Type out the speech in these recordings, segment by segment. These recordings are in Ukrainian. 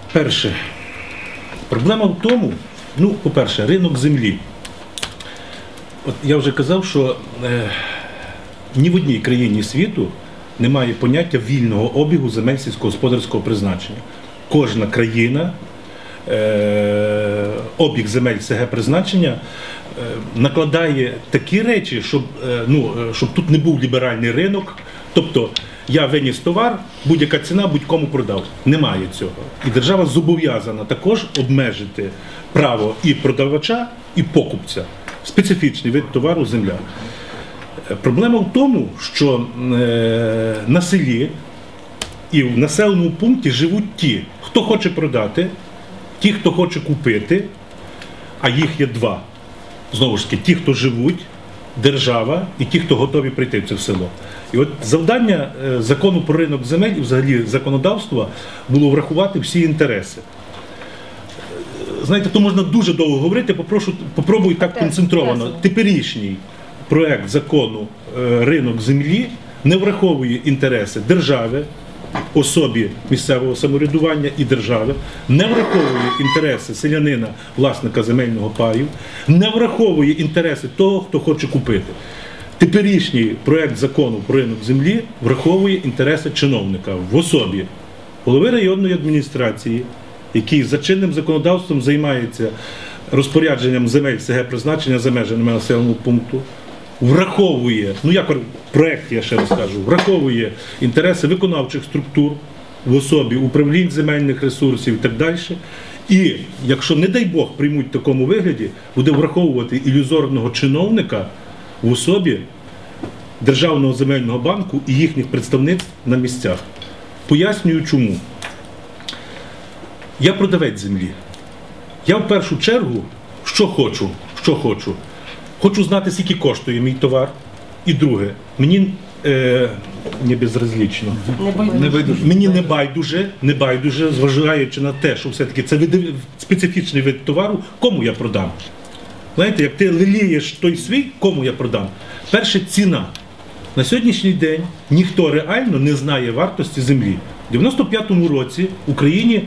Перше, проблема в тому, ну, по-перше, ринок землі. От я вже казав, що ні в одній країні світу немає поняття вільного обігу земель сільськогосподарського призначення. Кожна країна обіг земель СГ призначення накладає такі речі, щоб тут не був ліберальний ринок. Тобто я виніс товар, будь-яка ціна, будь-кому продав. Немає цього. І держава зобов'язана також обмежити право і продавача, і покупця. Специфічний вид товару – земля. Проблема в тому, що на селі і в населеному пункті живуть ті, хто хоче продати, ті, хто хоче купити, а їх є два. Знову ж таки, ті, хто живуть, держава і ті, хто готові прийти в це село. І от завдання закону про ринок земель і взагалі законодавства було врахувати всі інтереси. Знаєте, то можна дуже довго говорити, попробуй так концентровано. Теперішній проект закону ринок землі не враховує інтереси держави, особі місцевого самоврядування і держави, не враховує інтереси селянина, власника земельного паю, не враховує інтереси того, хто хоче купити. Теперішній проект закону про ринок землі враховує інтереси чиновника в особі голови районної адміністрації, який за чинним законодавством займається розпорядженням земель СГ призначення за межами населеного пункту, враховує, ну як в проєкті, я ще раз кажу, враховує інтереси виконавчих структур в особі управлінь земельних ресурсів і так далі. І якщо, не дай Бог, приймуть в такому вигляді, буде враховувати ілюзорного чиновника в особі Державного земельного банку і їхніх представництв на місцях. Пояснюю чому. Я продавець землі. Я в першу чергу, що хочу? Хочу знати, скільки коштує мій товар. І друге, мені не безразлічно. Мені не байдуже, зважаючи на те, що все-таки це специфічний вид товару, кому я продам. Знаєте, як ти лелієш той свій, кому я продам? Перше, ціна. На сьогоднішній день ніхто реально не знає вартості землі. У 95-му році в Україні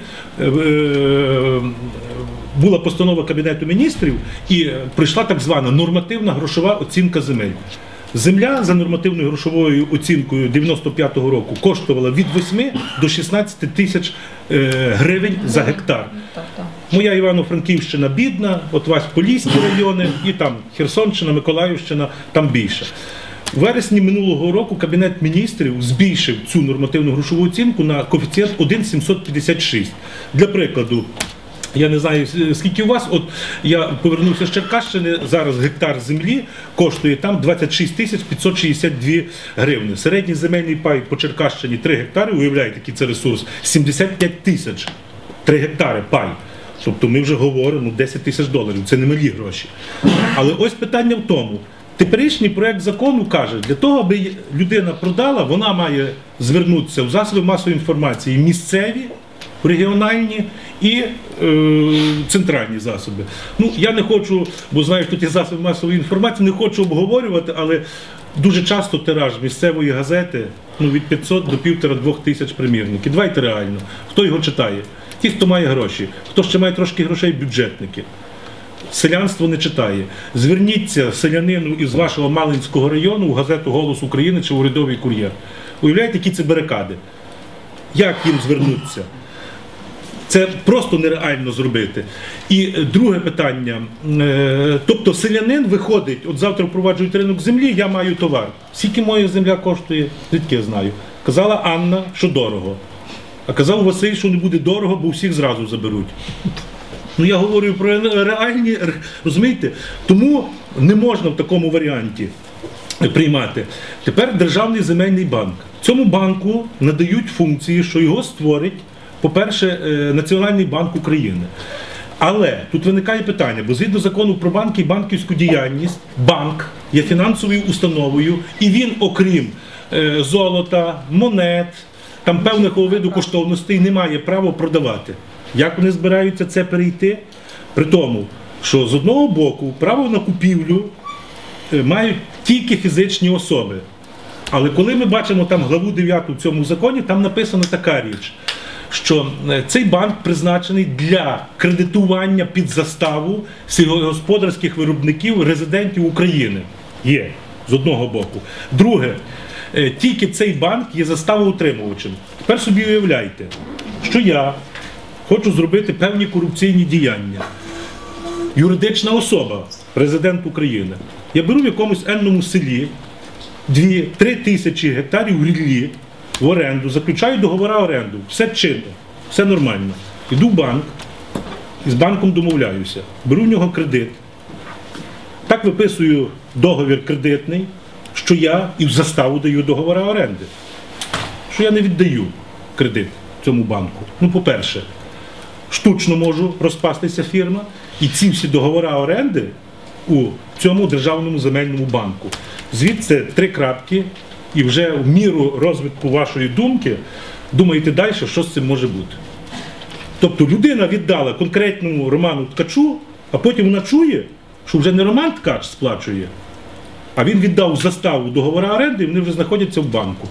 була постанова Кабінету міністрів і прийшла так звана нормативна грошова оцінка земель. Земля за нормативною грошовою оцінкою 95-го року коштувала від 8 до 16 тисяч гривень за гектар. Моя Івано-Франківщина бідна, от Васько-Поліські райони і там Херсонщина, Миколаївщина, там більше. У вересні минулого року Кабінет міністрів збільшив цю нормативну грошову оцінку на коефіцієнт 1,756. Для прикладу, я не знаю, скільки у вас, от я повернувся з Черкащини, зараз гектар землі коштує там 26 тисяч 562 гривни. Середній земельний пай по Черкащині 3 гектари, уявляєте, який це ресурс, 75 тисяч, 3 гектари пай. Тобто ми вже говоримо 10 тисяч доларів, це не малі гроші. Але ось питання в тому, теперішній проект закону каже, для того, аби людина продала, вона має звернутися в засоби масової інформації місцеві, регіональні і центральні засоби. Ну, я не хочу, бо знаю, що ті засоби масової інформації, не хочу обговорювати, але дуже часто тираж місцевої газети від 500 до 1,5-2 тисяч примірників. Давайте реально. Хто його читає? Ті, хто має гроші. Хто ще має трошки грошей – бюджетники. Селянство не читає. Зверніться селянину із вашого Малинського району в газету «Голос України» чи «Урядовий кур'єр». Уявляєте, які це барикади? Як їм звернутися? Це просто нереально зробити. І друге питання. Тобто селянин виходить, от завтра впроваджують ринок землі, я маю товар. Скільки моя земля коштує? Звідки я знаю? Казала Анна, що дорого. А казав Василь, що не буде дорого, бо всіх зразу заберуть. Ну я говорю про реальні, розумієте? Тому не можна в такому варіанті приймати. Тепер Державний земельний банк. Цьому банку надають функції, що його створить, по-перше, Національний банк України. Але тут виникає питання, бо згідно закону про банки і банківську діяльність, банк є фінансовою установою, і він, окрім золота, монет, там певних виду коштовностей, не має права продавати. Як вони збираються це перейти? При тому, що з одного боку право на купівлю мають тільки фізичні особи. Але коли ми бачимо там главу 9 в цьому законі, там написана така річ, що цей банк призначений для кредитування під заставу сільськогосподарських виробників, резидентів України. Є, з одного боку. Друге, тільки цей банк є заставоутримувачем. Тепер собі уявляйте, що я хочу зробити певні корупційні діяння. Юридична особа, президент України. Я беру в якомусь енному селі 2-3 тисячі гектарів ріллі в оренду, заключаю договори оренду, все чинно, все нормально. Іду в банк і з банком домовляюся. Беру в нього кредит, так виписую договір кредитний, що я і в заставу даю договори оренди. Що я не віддаю кредит цьому банку. Ну, по-перше, штучно можу розпастися фірма, і ці всі договори оренди у цьому державному земельному банку. Звідси 3 крапки, і вже в міру розвитку вашої думки думаєте далі, що з цим може бути. Тобто людина віддала конкретному Роману Ткачу, а потім вона чує, що вже не Роман Ткач сплачує, а він віддав заставу договори оренди, і вони вже знаходяться в банку.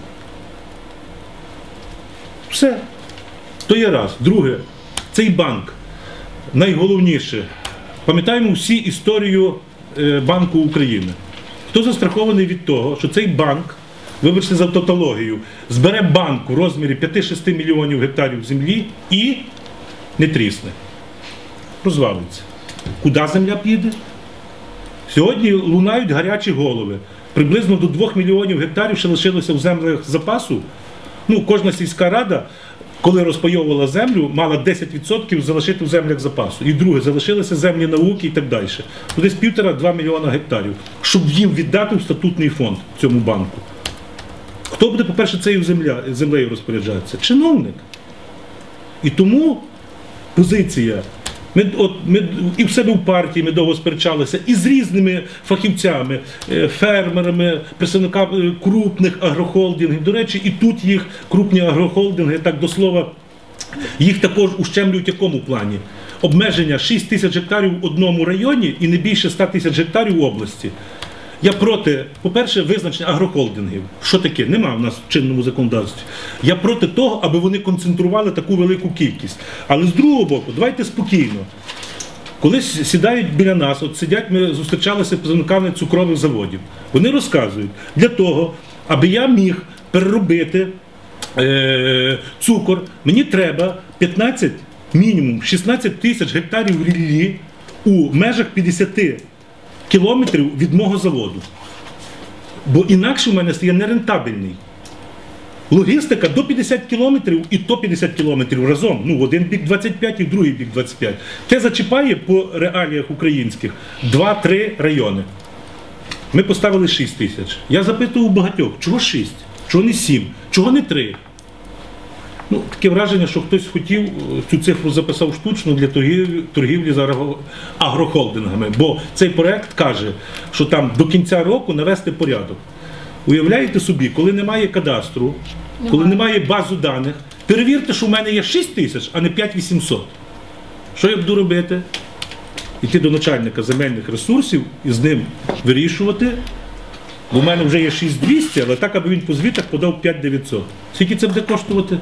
Все. То є раз. Друге, цей банк, найголовніше, пам'ятаємо всі історію Банку України. Хто застрахований від того, що цей банк, вибачте за тавтологію, збере банк у розмірі 5-6 мільйонів гектарів землі і не трісне. Розвалиться. Куди земля піде? Сьогодні лунають гарячі голови. Приблизно до 2 мільйонів гектарів ще лишилося в землях запасу. Ну, кожна сільська рада, коли розпайовувала землю, мала 10% залишити в землях запасу. І друге, залишилися землі науки і так далі. То десь 1,5-2 мільйона гектарів, щоб їм віддати в статутний фонд цьому банку. Хто буде, по-перше, цією землею розпоряджатися? Чиновник. І тому позиція. Ми і в себе в партії ми довго сперечалися, і з різними фахівцями, фермерами, представниками крупних агрохолдингів. До речі, і тут їх крупні агрохолдинги, так до слова, їх також ущемлюють в якому плані? Обмеження 6 тисяч гектарів в одному районі і не більше 100 тисяч гектарів в області. Я проти, по-перше, визначення агрохолдингів. Що таке? Нема в нас в чинному законодавстві. Я проти того, аби вони концентрували таку велику кількість. Але з другого боку, давайте спокійно. Коли сідають біля нас, от сидять, ми зустрічалися з представниками цукрових заводів. Вони розказують, для того, аби я міг переробити цукор, мені треба 15, мінімум 16 тисяч гектарів ріллі у межах 50 кілометрів від мого заводу. Бо інакше в мене стає нерентабельний. Логістика до 50 кілометрів і то 50 кілометрів разом. Ну, в один бік 25 і в другий бік 25. Це зачіпає по реаліях українських 2-3 райони. Ми поставили 6 тисяч. Я запитував у багатьох, чого 6? Чого не 7? Чого не 3? Ну, таке враження, що хтось хотів, цю цифру записав штучно для торгівлі з агрохолдингами. Бо цей проект каже, що там до кінця року навести порядок. Уявляєте собі, коли немає кадастру, коли немає бази даних, перевірте, що в мене є 6 тисяч, а не 5800. Що я буду робити? Йти до начальника земельних ресурсів і з ним вирішувати. Бо в мене вже є 6200, але так, аби він по звітах подав 5900. Скільки це буде коштувати?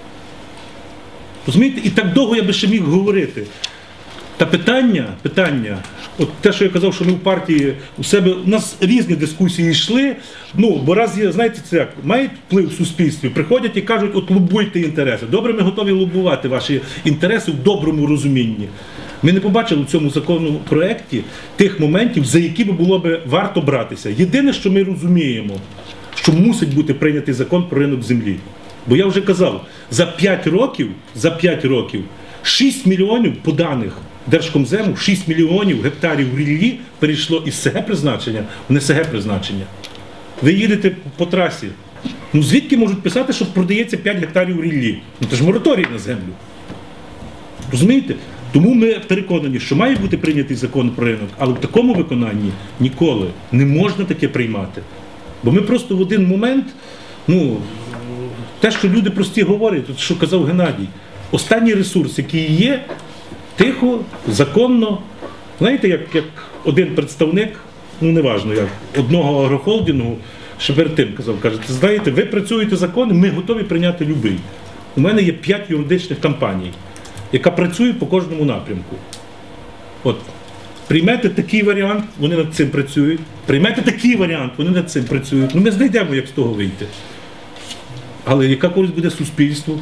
Розумієте? І так довго я би ще міг говорити. Та питання, от те, що я казав, що ми в партії у себе, у нас різні дискусії йшли, ну, бо раз є, знаєте, це як, мають вплив в суспільстві, приходять і кажуть, от лобуйте інтереси. Добре, ми готові лобувати ваші інтереси в доброму розумінні. Ми не побачили в цьому законопроекті тих моментів, за які було б варто братися. Єдине, що ми розуміємо, що мусить бути прийнятий закон про ринок землі. Бо я вже казав, за 5 років 6 мільйонів по даних Держкомзему, 6 мільйонів гектарів ріллі перейшло із СГ призначення в не СГ призначення. Ви їдете по трасі. Ну звідки можуть писати, що продається 5 гектарів ріллі? Ну це ж мораторій на землю. Розумієте? Тому ми переконані, що має бути прийнятий закон про ринок, але в такому виконанні ніколи не можна таке приймати. Бо ми просто в один момент, ну, те, що люди прості говорять, от що казав Геннадій, останній ресурс, який є, тихо, законно, знаєте, як один представник, ну неважно як, одного агрохолдингу, ще перед тим казав, каже, знаєте, ви працюєте закони, ми готові прийняти любий. У мене є 5 юридичних компаній, яка працює по кожному напрямку. От, приймете такий варіант, вони над цим працюють. Приймете такий варіант, вони над цим працюють. Ну, ми знайдемо, як з того вийти. Але яка користь буде суспільству?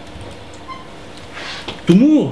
Тому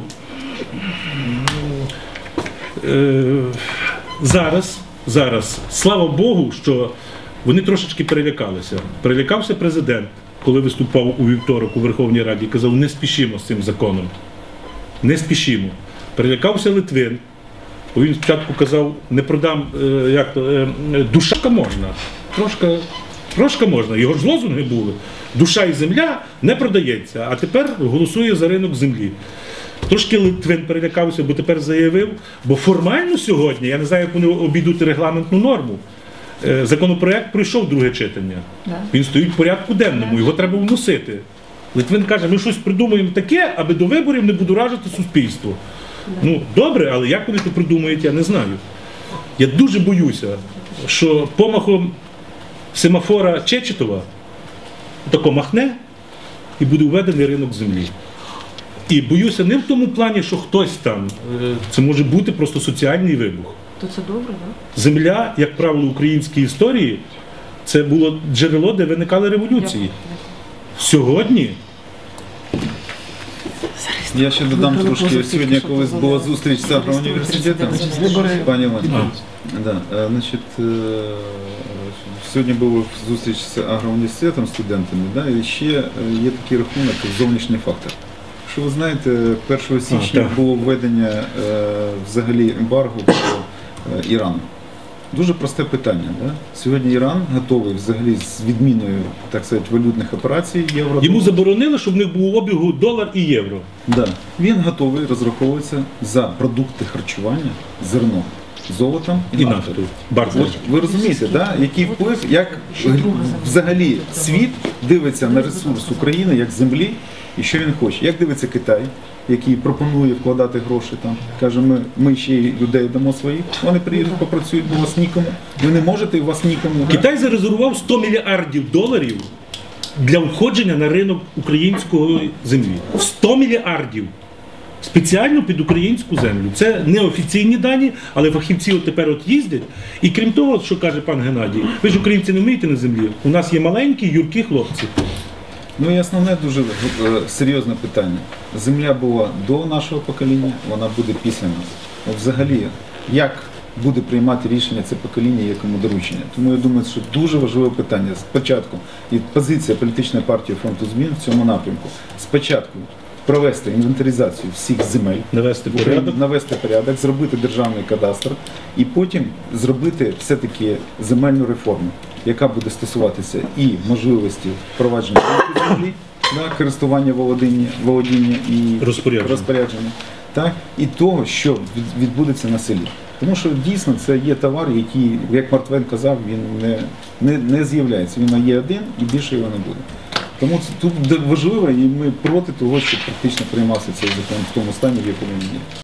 зараз, слава Богу, що вони трошечки перелякалися. Перелякався президент, коли виступав у вівторок у Верховній Раді, і казав, не спішимо з цим законом. Не спішимо. Перелякався Литвин, бо він спочатку казав, не продам, душа можна, трошки можна. Його ж лозунги були. Душа і земля не продається, а тепер голосує за ринок землі. Трошки Литвин перелякався, бо тепер заявив, бо формально сьогодні, я не знаю, як вони обійдуть регламентну норму, законопроект пройшов друге читання. Він стоїть в порядку денному, його треба вносити. Литвин каже, ми щось придумаємо таке, аби до виборів не будоражити суспільство. Ну, добре, але як вони це придумають, я не знаю. Я дуже боюся, що помахом семафора Чечетова тако махне і буде введений ринок землі. І боюся не в тому плані, що хтось там, це може бути просто соціальний вибух. То це добре, так? Земля, як правило, в українській історії, це було джерело, де виникали революції. Сьогодні... Я ще додам трошки, сьогодні колись була зустріч з агроуніверситетом, пані Іван, сьогодні була зустріч з агроуніверситетом, студентами, і ще є такий рахунок, зовнішній фактор. Що ви знаєте, 1 січня було введення взагалі ембарго по Ірану. Дуже просте питання. Сьогодні Іран готовий взагалі з відміною, так сказати, валютних операцій євро. Йому заборонили, щоб в них був обігу долар і євро. Да. Він готовий розраховуватися за продукти харчування, зерно, золотом і нафтою. Ви розумієте, який вплив, як взагалі світ дивиться на ресурс України, як землі, і що він хоче. Як дивиться Китай, який пропонує вкладати гроші там, каже, ми ще й людей дамо своїх, вони приїдуть, попрацюють, бо у вас нікому. Ви не можете, і у вас нікому. Китай зарезервував 100 мільярдів доларів для входження на ринок української землі. 100 мільярдів. Спеціально під українську землю. Це не офіційні дані, але фахівці тепер їздять. І крім того, що каже пан Геннадій, ви ж українці не вмієте на землі. У нас є маленькі, юркі хлопці. Ну і основне дуже серйозне питання. Земля була до нашого покоління, вона буде після нас. От взагалі, як буде приймати рішення це покоління, якому доручення? Тому я думаю, що дуже важливе питання. Спочатку, і позиція політичної партії Фронту змін в цьому напрямку, спочатку провести інвентаризацію всіх земель, навести порядок, зробити державний кадастр і потім зробити все-таки земельну реформу, яка буде стосуватися і можливості впровадження землі, користування володіння і розпорядження, і того, що відбудеться на селі. Тому що дійсно це є товар, який, як Мартвен казав, він не з'являється. Він є один і більше його не буде. Тому тут важливо, і ми проти того, щоб практично приймався цей закон в тому стані, в якому він є.